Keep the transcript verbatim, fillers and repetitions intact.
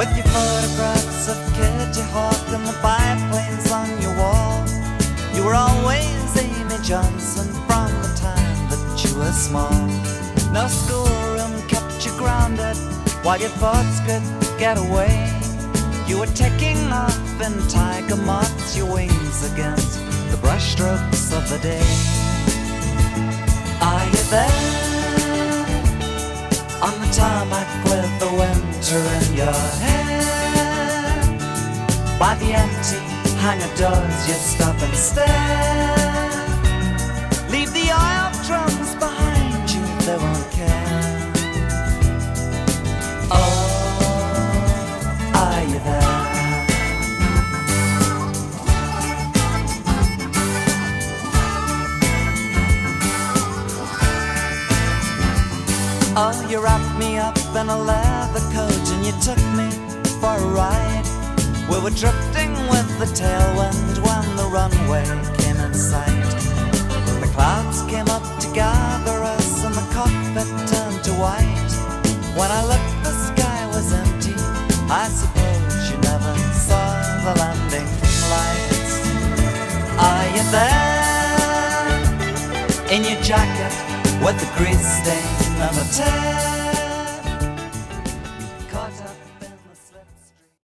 with your photographs of Kitty Hawk and the biplanes on your wall. You were always Amy Johnson from the time that you were small. No schoolroom kept you grounded while your thoughts could get away. You were taking off in tiger moths, your wings against the brushstrokes of the day. Are you there on the tarmac with the winter in your hair? By the empty hangar doors you stop and stare. Leave the oil drums behind you, they won't care. Oh, are you there? Oh, you wrapped me up in a leather coat and you took me for a ride. We were drifting with the tailwind when the runway came in sight. The clouds came up to gather us and the cockpit turned to white. When I looked, the sky was empty. I suppose you never saw the landing lights. Are you there in your jacket with the grease stain and the tail?